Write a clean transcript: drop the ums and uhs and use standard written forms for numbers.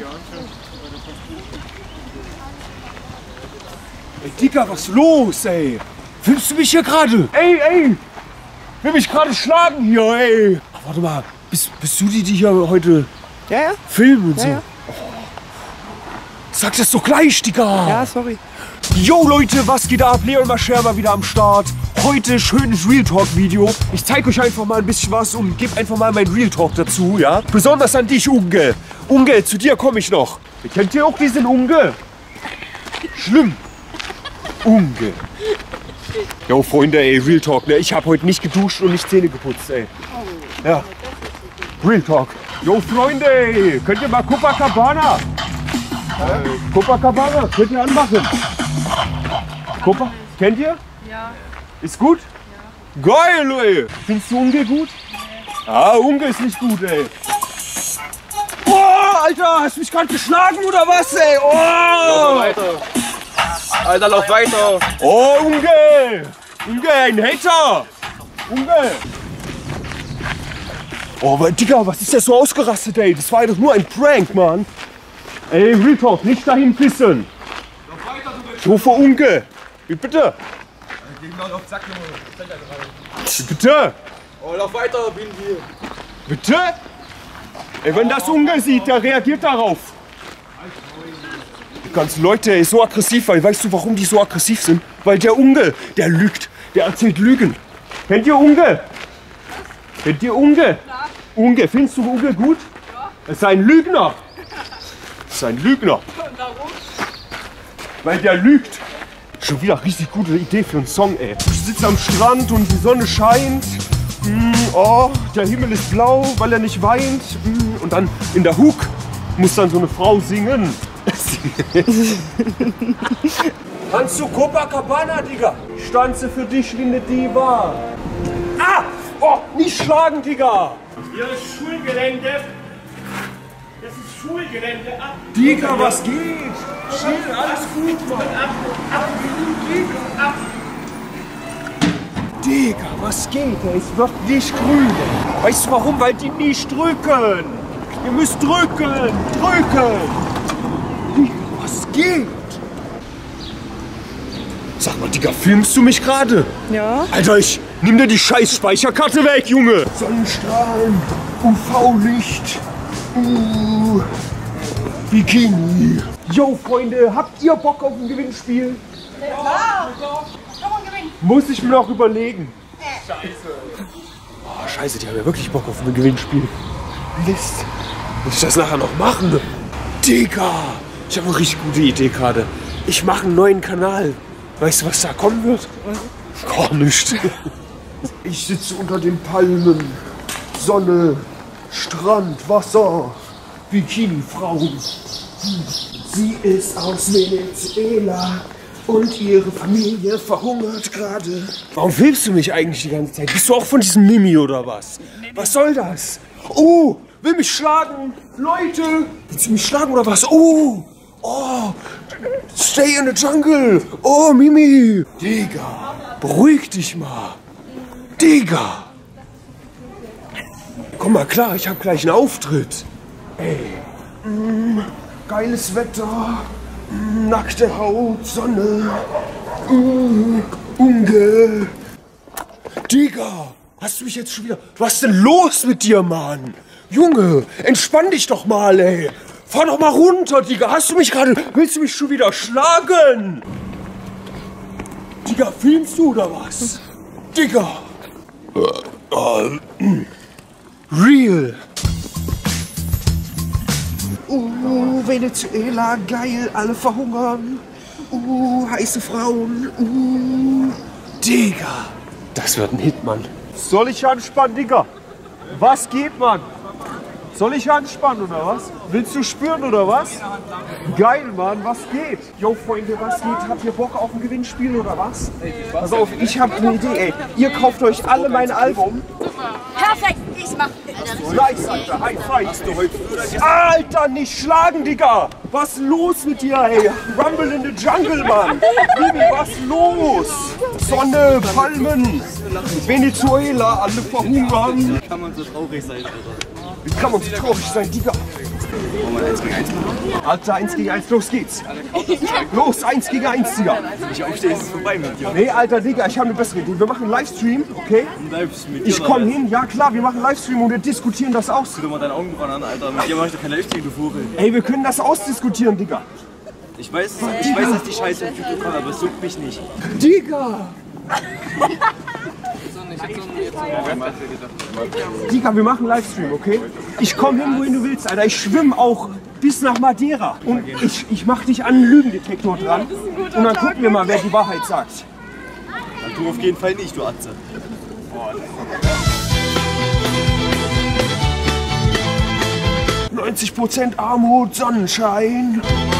Ey, Digga, was ist los, ey? Filmst du mich hier gerade? Ey! Will mich gerade schlagen hier, ey! Ach, warte mal, bist du die hier heute filmen und so? Ja. Oh. Sag das doch gleich, Digga! Ja, sorry. Yo Leute, was geht ab? Leon Mascher mal wieder am Start. Heute schönes Real Talk Video. Ich zeige euch einfach mal ein bisschen was und gebe einfach mal mein Real Talk dazu, ja? Besonders an dich, Unge. Unge, zu dir komme ich noch. Ihr kennt ihr auch diesen Unge? Schlimm. Unge. Jo Freunde, ey, Real Talk, ne? Ich habe heute nicht geduscht und nicht Zähne geputzt, ey. Ja. Real Talk. Jo Freunde, ey, könnt ihr mal Copacabana? Copacabana, könnt ihr anmachen? Copa, kennt ihr? Ja. Ist gut? Ja. Geil, ey. Findest du Unge gut? Nee. Ah, Unge ist nicht gut, ey. Oh, Alter, hast du mich gerade geschlagen oder was, ey? Oh! Lauf weiter. Alter, lauf weiter. Oh, Unge! Unge, ein Hater! Unge! Oh, aber Digga, was ist der so ausgerastet, ey? Das war doch nur ein Prank, Mann. Ey, Real Talk, nicht dahin pissen. Lauf weiter, du bist. Ich rufe Unge. Wie bitte? Geh mal auf Zack, Junge. Bitte? Oh, lauf weiter, bin hier. Bitte? Ey, wenn das Unge sieht, der reagiert darauf. Die ganzen Leute, ey, so aggressiv, weil weißt du, warum die so aggressiv sind? Weil der Unge, der lügt, der erzählt Lügen. Kennt ihr Unge? Kennt ihr Unge? Ja. Unge, findest du Unge gut? Ja. Es ist ein Lügner. Es ist ein Lügner. Und warum? Weil der lügt. Schon wieder richtig gute Idee für einen Song, ey. Ich sitze am Strand und die Sonne scheint. Oh, der Himmel ist blau, weil er nicht weint. Und dann in der Hook muss dann so eine Frau singen. Kannst du Copacabana, Digga? Ich tanze für dich wie eine Diva. Ah! Oh, nicht schlagen, Digga! Hier ist Schulgelände. Das ist Schulgelände. Ab. Digga, was geht? Chill, alles gut, Mann. Ab. Digga, was geht? Es wird nicht grün. Weißt du warum? Weil die nicht drücken. Ihr müsst drücken. Drücken. Digga, was geht? Sag mal, Digga, filmst du mich gerade? Ja. Alter, ich nimm dir die scheiß Speicherkarte weg, Junge. Sonnenstrahlen, UV-Licht, Bikini. Yo, Freunde, habt ihr Bock auf ein Gewinnspiel? Ja, klar. Komm und gewinn. Muss ich mir noch überlegen. Scheiße. Oh, scheiße, die haben ja wirklich Bock auf ein Gewinnspiel. Mist. Muss ich das nachher noch machen? Digga, ich habe eine richtig gute Idee gerade. Ich mache einen neuen Kanal. Weißt du, was da kommen wird? Gar nicht. Ich sitze unter den Palmen. Sonne, Strand, Wasser, Bikini-Frauen. Sie ist aus Venezuela und ihre Familie verhungert gerade. Warum filmst du mich eigentlich die ganze Zeit? Bist du auch von diesem Mimi oder was? Was soll das? Oh, will mich schlagen. Leute, willst du mich schlagen oder was? Oh, stay in the jungle. Oh, Mimi. Digga, beruhig dich mal. Digga. Komm mal klar, ich hab gleich einen Auftritt. Ey, geiles Wetter, nackte Haut, Sonne, Unge. Digga, hast du mich jetzt schon wieder... Was ist denn los mit dir, Mann? Junge, entspann dich doch mal, ey. Fahr doch mal runter, Digga. Hast du mich gerade... Willst du mich schon wieder schlagen? Digga, filmst du oder was? Digga. Real. Venezuela, geil, alle verhungern. Heiße Frauen. Digga. Das wird ein Hit, Mann. Soll ich anspannen, Digga? Was geht, Mann? Soll ich anspannen oder was? Willst du spüren oder was? Geil, Mann, was geht? Yo, Freunde, was geht? Habt ihr Bock auf ein Gewinnspiel oder was? Pass auf, ich hab eine Idee, ey. Ihr kauft euch alle mein Album. Perfekt, ich mach. Nice, Alter, High Five. Alter, nicht schlagen, Digga. Was los mit dir, ey? Rumble in the Jungle, Mann. Bibi, was los? Sonne, Palmen, Venezuela, alle verhungern. Wie kann man so traurig sein, Alter? Wie kann man so traurig sein, Digga? Wollen wir 1 gegen 1 machen? Alter, 1 gegen 1, los geht's. Los, 1 gegen 1, Digga. Wenn ich aufstehe, ist es vorbei mit dir. Nee, Alter, Digga, ich habe eine bessere Idee. Wir machen einen Livestream, okay? Ich komme hin, ja klar, wir machen einen Livestream und wir diskutieren das aus. Guck mal deine Augenbrauen an, Alter. Mit dir mach ich doch kein Livestream, du Vogel. Ey, wir können das ausdiskutieren, Digga. Ich weiß, dass die Scheiße auf YouTube kommt, aber es juckt mich nicht. Digga! Digga, wir machen einen Livestream, okay? Ich komme hin, wohin du willst, Alter. Ich schwimme auch bis nach Madeira. Und ich mach dich an einen Lügendetektor dran. Und dann gucken wir mal, wer die Wahrheit sagt. Du auf jeden Fall nicht, du Atze. 90% Armut, Sonnenschein.